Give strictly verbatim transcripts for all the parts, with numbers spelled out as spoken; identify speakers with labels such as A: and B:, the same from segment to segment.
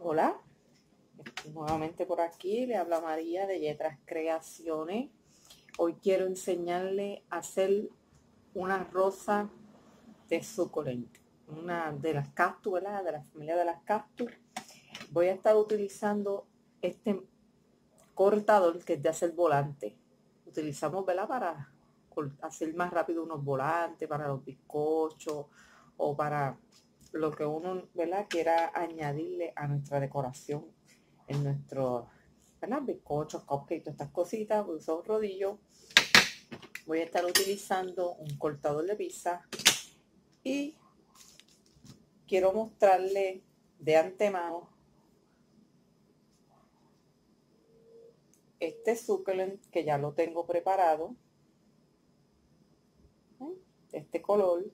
A: Hola, estoy nuevamente por aquí, le habla María de Yetras Creaciones. Hoy quiero enseñarle a hacer una rosa de suculenta, una de las cactus, ¿verdad? De la familia de las cactus. Voy a estar utilizando este cortador que es de hacer volante. Utilizamos, ¿verdad? Para hacer más rápido unos volantes, para los bizcochos o para lo que uno, ¿verdad?, quiera añadirle a nuestra decoración en nuestro, ¿verdad?, bizcochos, cupcakes, todas estas cositas. Voy a usar un rodillo. Voy a estar utilizando un cortador de pizza y quiero mostrarle de antemano este suculent que ya lo tengo preparado, ¿eh? De este color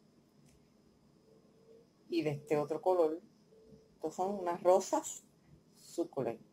A: y de este otro color. Estos son unas rosas suculentas.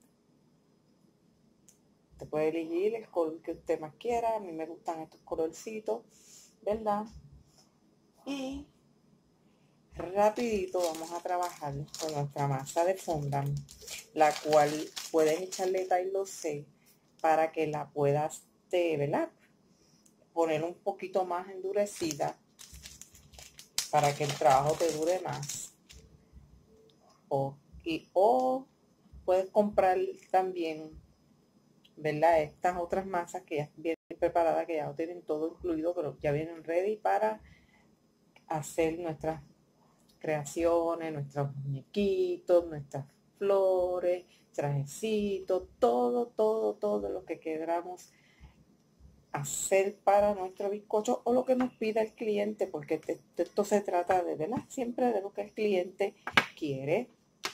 A: Usted puede elegir el color que usted más quiera. A mí me gustan estos colorcitos, ¿verdad? Y rapidito vamos a trabajar con nuestra masa de fondant, la cual puedes echarle Tailo C para que la puedas, de, ¿verdad?, poner un poquito más endurecida para que el trabajo te dure más. O, y, o puedes comprar también, ¿verdad?, estas otras masas que ya vienen preparadas, que ya lo tienen todo incluido, pero ya vienen ready para hacer nuestras creaciones, nuestros muñequitos, nuestras flores, trajecitos, todo, todo, todo lo que queramos hacer para nuestro bizcocho o lo que nos pida el cliente, porque te, te, esto se trata de, ¿verdad?, siempre de lo que el cliente quiere.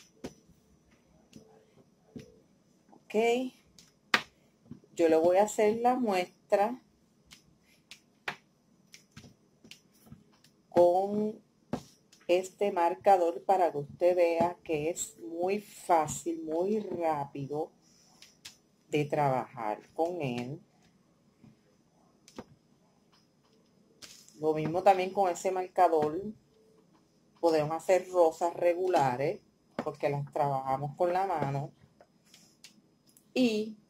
A: Ok, yo le voy a hacer la muestra con este marcador para que usted vea que es muy fácil, muy rápido de trabajar con él. Lo mismo también con ese marcador. Podemos hacer rosas regulares porque las trabajamos con la mano. Y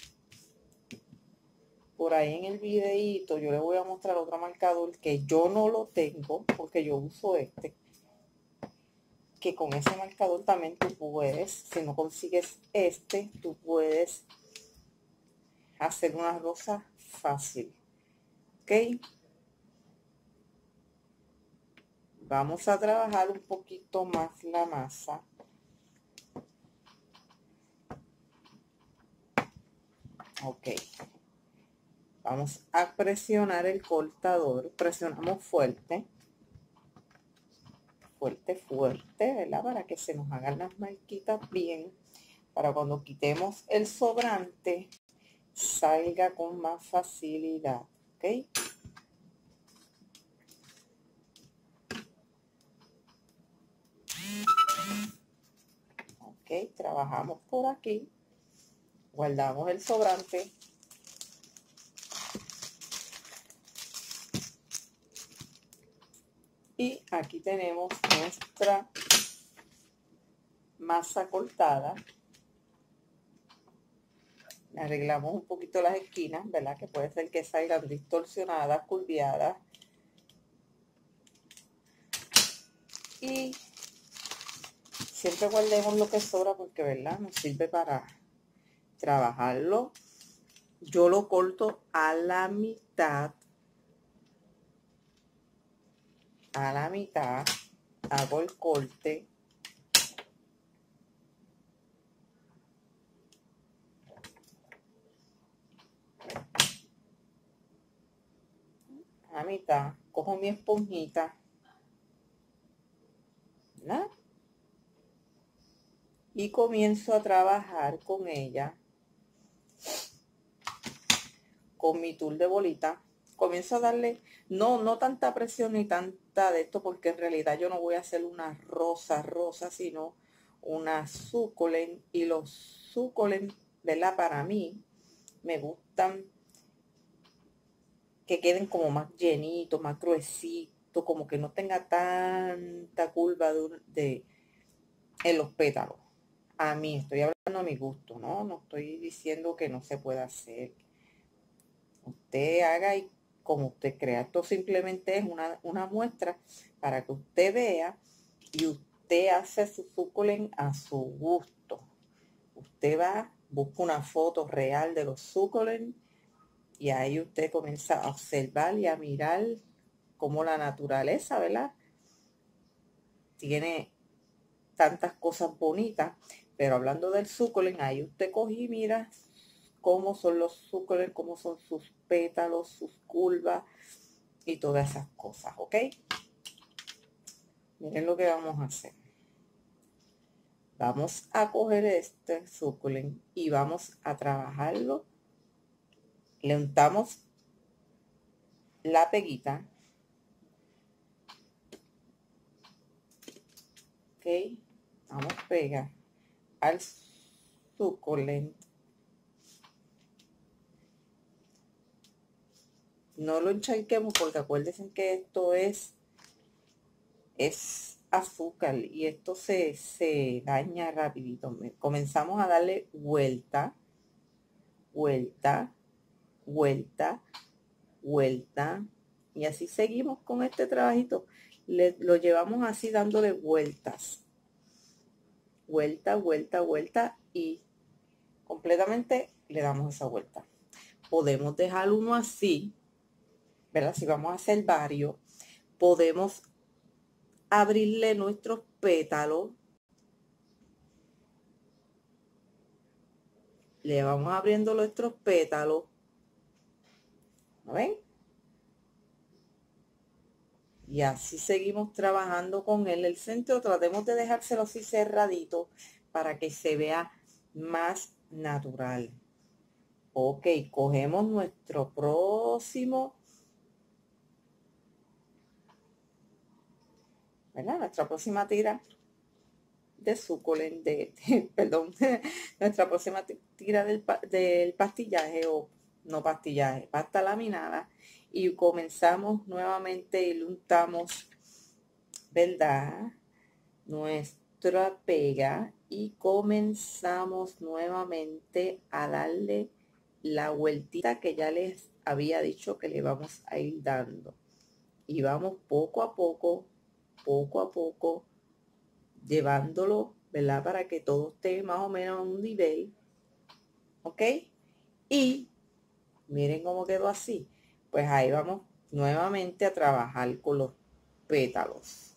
A: por ahí en el videíto yo le voy a mostrar otro marcador que yo no lo tengo porque yo uso este. Que con ese marcador también tú puedes, si no consigues este, tú puedes hacer una rosa fácil. Ok. Vamos a trabajar un poquito más la masa. Ok. Vamos a presionar el cortador. Presionamos fuerte. Fuerte, fuerte, ¿verdad? Para que se nos hagan las marquitas bien. Para cuando quitemos el sobrante, salga con más facilidad. Ok. Ok, trabajamos por aquí. Guardamos el sobrante. Y aquí tenemos nuestra masa cortada. Arreglamos un poquito las esquinas, ¿verdad? Que puede ser que salgan distorsionadas, curviadas. Y siempre guardemos lo que sobra porque, ¿verdad?, nos sirve para trabajarlo. Yo lo corto a la mitad. A la mitad. Hago el corte. A mitad. Cojo mi esponjita, ¿verdad?, y comienzo a trabajar con ella. Con mi tul de bolita. Comienzo a darle, no, no tanta presión ni tanta de esto, porque en realidad yo no voy a hacer una rosa rosa, sino una suculent. Y los suculent, ¿verdad?, para mí me gustan que queden como más llenitos, más gruesitos, como que no tenga tanta curva de, de en los pétalos. A mí, estoy hablando a mi gusto, ¿no? No estoy diciendo que no se pueda hacer. Usted haga y como usted crea. Esto simplemente es una, una muestra para que usted vea y usted hace su suculent a su gusto. Usted va, busca una foto real de los suculent y ahí usted comienza a observar y a mirar cómo la naturaleza, ¿verdad? Tiene tantas cosas bonitas, pero hablando del suculent, ahí usted coge y mira cómo son los suculent, cómo son sus pétalos, sus curvas y todas esas cosas, ¿ok? Miren lo que vamos a hacer. Vamos a coger este suculent y vamos a trabajarlo. Le untamos la peguita. Ok, vamos a pegar al suculent. No lo encharquemos porque acuérdense que esto es, es azúcar y esto se, se daña rapidito. Comenzamos a darle vuelta, vuelta, vuelta, vuelta. Y así seguimos con este trabajito. Le, lo llevamos así dándole vueltas. Vuelta, vuelta, vuelta y completamente le damos esa vuelta. Podemos dejar uno así, ¿verdad? Si vamos a hacer varios, podemos abrirle nuestros pétalos. Le vamos abriendo nuestros pétalos. ¿No ven? Y así seguimos trabajando con él. El centro tratemos de dejárselo así cerradito para que se vea más natural. Ok, cogemos nuestro próximo, ¿verdad? Nuestra próxima tira de suculent, de, de, perdón, nuestra próxima tira del, del pastillaje o no pastillaje, pasta laminada. Y comenzamos nuevamente y le untamos, ¿verdad? Nuestra pega y comenzamos nuevamente a darle la vueltita que ya les había dicho que le vamos a ir dando. Y vamos poco a poco, poco a poco, llevándolo, ¿verdad? Para que todo esté más o menos a un nivel. ¿Ok? Y miren cómo quedó así. Pues ahí vamos nuevamente a trabajar con los pétalos.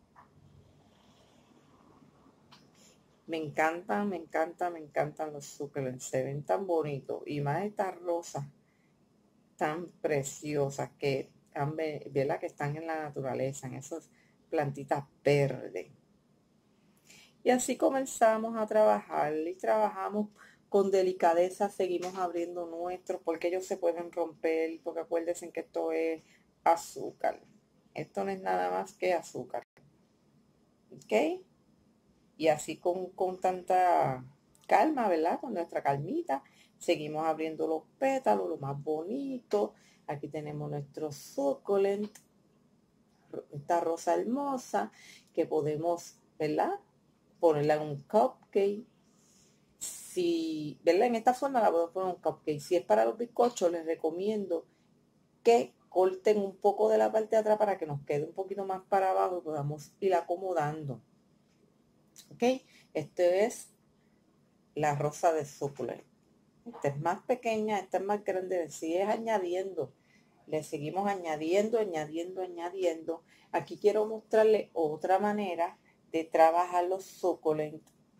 A: Me encantan, me encantan, me encantan los suculents. Se ven tan bonitos. Y más estas rosas tan preciosas que, ¿verdad? Que están en la naturaleza, en esas plantitas verdes. Y así comenzamos a trabajar y trabajamos con delicadeza, seguimos abriendo nuestros, porque ellos se pueden romper, porque acuérdense que esto es azúcar. Esto no es nada más que azúcar. ¿Ok? Y así con, con tanta calma, ¿verdad? Con nuestra calmita, seguimos abriendo los pétalos, lo más bonito. Aquí tenemos nuestro suculent, esta rosa hermosa, que podemos, ¿verdad? Ponerla en un cupcake. Si, ¿verdad? En esta forma la podemos poner en un cupcake. Si es para los bizcochos, les recomiendo que corten un poco de la parte de atrás para que nos quede un poquito más para abajo y podamos ir acomodando. ¿Ok? Este es la rosa de suculent. Esta es más pequeña, esta es más grande. Si es añadiendo, le seguimos añadiendo, añadiendo, añadiendo. Aquí quiero mostrarle otra manera de trabajar los suculent.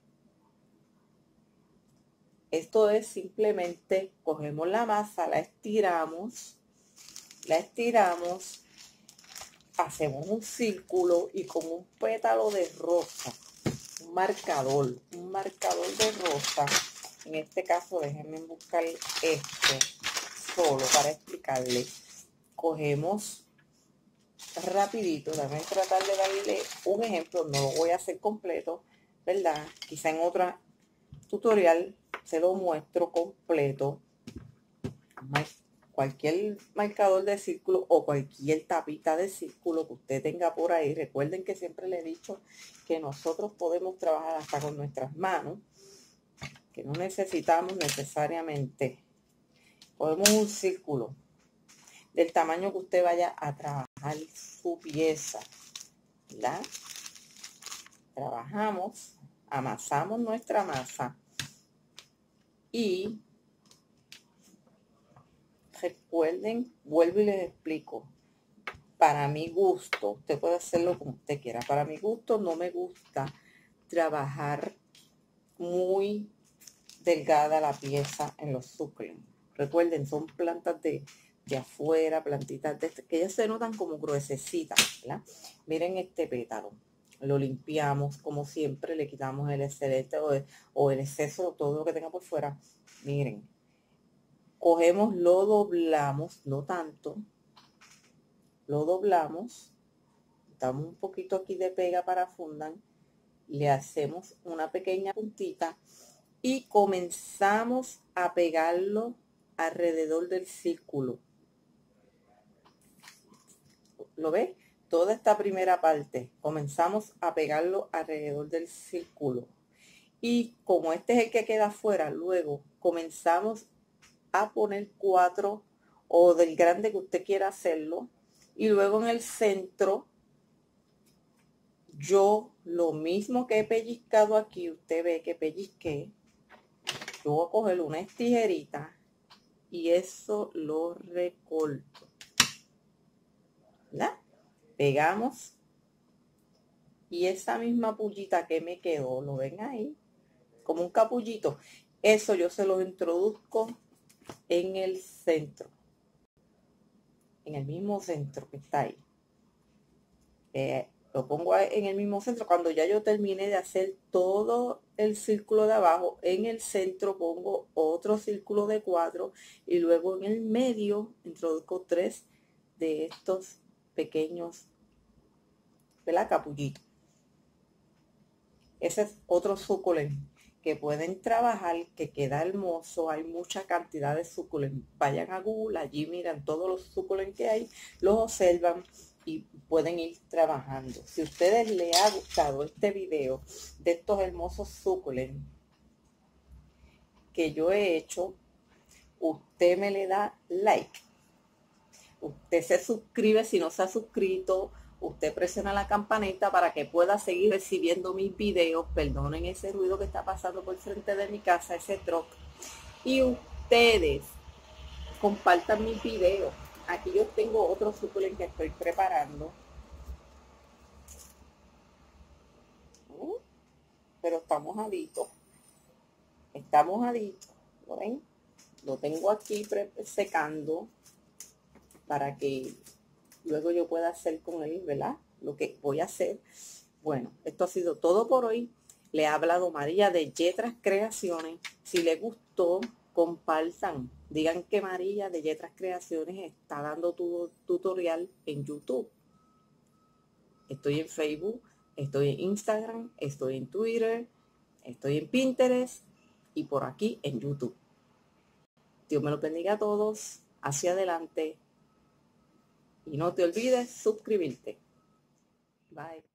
A: Esto es simplemente cogemos la masa, la estiramos, la estiramos, hacemos un círculo y con un pétalo de rosa, un marcador, un marcador de rosa. En este caso, déjenme buscar este solo para explicarle. Cogemos rapidito, déjenme tratar de darle un ejemplo, no lo voy a hacer completo, ¿verdad? Quizá en otro tutorial se lo muestro completo. Cualquier marcador de círculo o cualquier tapita de círculo que usted tenga por ahí. Recuerden que siempre le he dicho que nosotros podemos trabajar hasta con nuestras manos. que no necesitamos necesariamente. Podemos un círculo del tamaño que usted vaya a trabajar su pieza, ¿verdad? Trabajamos, amasamos nuestra masa y recuerden, vuelvo y les explico, para mi gusto, usted puede hacerlo como usted quiera, para mi gusto no me gusta trabajar muy delgada la pieza en los succulents. Recuerden, son plantas de, de afuera, plantitas de este, que ellas se notan como gruesecitas, ¿verdad? Miren este pétalo, lo limpiamos como siempre, le quitamos el excelente o el, o el exceso, todo lo que tenga por fuera. Miren, cogemos, lo doblamos, no tanto, lo doblamos, damos un poquito aquí de pega para fundan, le hacemos una pequeña puntita y comenzamos a pegarlo alrededor del círculo. ¿Lo ves? Toda esta primera parte comenzamos a pegarlo alrededor del círculo, y como este es el que queda afuera, luego comenzamos a poner cuatro o del grande que usted quiera hacerlo, y luego en el centro yo lo mismo que he pellizcado aquí, usted ve que pellizqué, yo voy a coger una tijerita y eso lo recorto, ¿verdad? Pegamos y esa misma pullita que me quedó, lo ven ahí, como un capullito, eso yo se lo introduzco en el centro, en el mismo centro que está ahí. Eh, lo pongo en el mismo centro. Cuando ya yo termine de hacer todo el círculo de abajo, en el centro pongo otro círculo de cuatro y luego en el medio introduzco tres de estos pequeños, ¿verdad? Capullitos. Ese es otro suculent que pueden trabajar, que queda hermoso. Hay mucha cantidad de suculent. Vayan a Google, allí miran todos los suculent que hay, los observan y pueden ir trabajando. Si a ustedes les ha gustado este video de estos hermosos suculent que yo he hecho, usted me le da like. Usted se suscribe si no se ha suscrito. Usted presiona la campanita para que pueda seguir recibiendo mis videos. Perdonen ese ruido que está pasando por frente de mi casa, ese truck. Y ustedes compartan mis videos. Aquí yo tengo otro suculent que estoy preparando. Pero está mojadito. Está mojadito. ¿Lo ven? Lo tengo aquí secando para que luego yo pueda hacer con él, ¿verdad? Lo que voy a hacer. Bueno, esto ha sido todo por hoy. Le ha hablado María de Yetras Creaciones. Si le gustó, compartan. Digan que María de Yetras Creaciones está dando tu tutorial en YouTube. Estoy en Facebook, estoy en Instagram, estoy en Twitter, estoy en Pinterest y por aquí en YouTube. Dios me lo bendiga a todos. Hacia adelante. Y no te olvides suscribirte. Bye.